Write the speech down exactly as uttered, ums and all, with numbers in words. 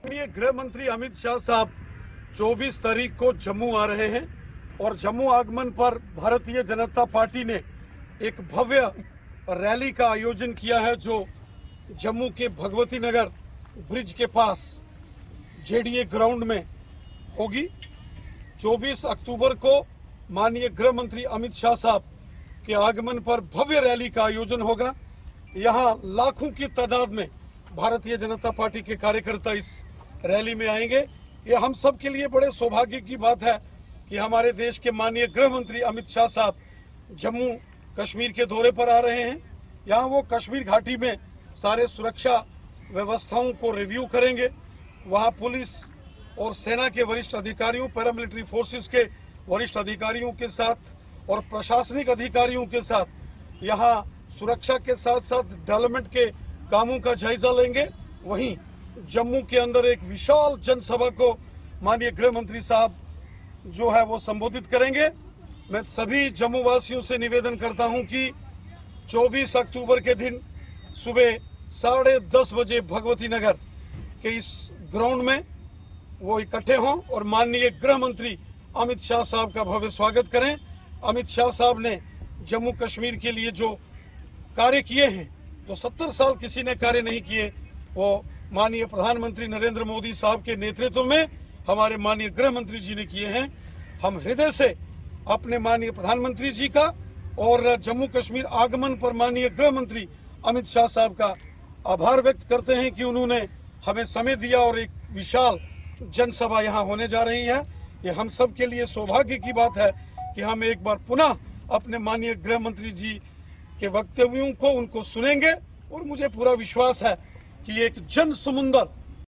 केंद्रीय गृह मंत्री अमित शाह साहब चौबीस तारीख को जम्मू आ रहे हैं और जम्मू आगमन पर भारतीय जनता पार्टी ने एक भव्य रैली का आयोजन किया है जो जम्मू के भगवती नगर ब्रिज के पास जेडीए ग्राउंड में होगी। चौबीस अक्टूबर को माननीय गृह मंत्री अमित शाह साहब के आगमन पर भव्य रैली का आयोजन होगा। यहाँ लाखों की तादाद में भारतीय जनता पार्टी के कार्यकर्ता इस रैली में आएंगे। ये हम सब के लिए बड़े सौभाग्य की बात है कि हमारे देश के माननीय गृह मंत्री अमित शाह साहब जम्मू कश्मीर के दौरे पर आ रहे हैं। यहाँ वो कश्मीर घाटी में सारे सुरक्षा व्यवस्थाओं को रिव्यू करेंगे। वहाँ पुलिस और सेना के वरिष्ठ अधिकारियों, पैरामिलिट्री फोर्सेस के वरिष्ठ अधिकारियों के साथ और प्रशासनिक अधिकारियों के साथ यहाँ सुरक्षा के साथ साथ डेवलपमेंट के कामों का जायजा लेंगे। वहीं जम्मू के अंदर एक विशाल जनसभा को माननीय गृह मंत्री साहब जो है वो संबोधित करेंगे। मैं सभी जम्मू वासियों से निवेदन करता हूं कि चौबीस अक्टूबर के दिन सुबह साढ़े दस बजे भगवती नगर के इस ग्राउंड में वो इकट्ठे हों और माननीय गृह मंत्री अमित शाह साहब का भव्य स्वागत करें। अमित शाह साहब ने जम्मू कश्मीर के लिए जो कार्य किए हैं, जो सत्तर साल किसी ने कार्य नहीं किए, वो माननीय प्रधानमंत्री नरेंद्र मोदी साहब के नेतृत्व में हमारे माननीय गृह मंत्री जी ने किए हैं। हम हृदय से अपने माननीय प्रधानमंत्री जी का और जम्मू कश्मीर आगमन पर माननीय गृह मंत्री अमित शाह साहब का आभार व्यक्त करते हैं कि उन्होंने हमें समय दिया और एक विशाल जनसभा यहाँ होने जा रही है। ये हम सब के लिए सौभाग्य की बात है कि हम एक बार पुनः अपने माननीय गृह मंत्री जी के वक्तव्यों को उनको सुनेंगे और मुझे पूरा विश्वास है कि एक जन समुंदर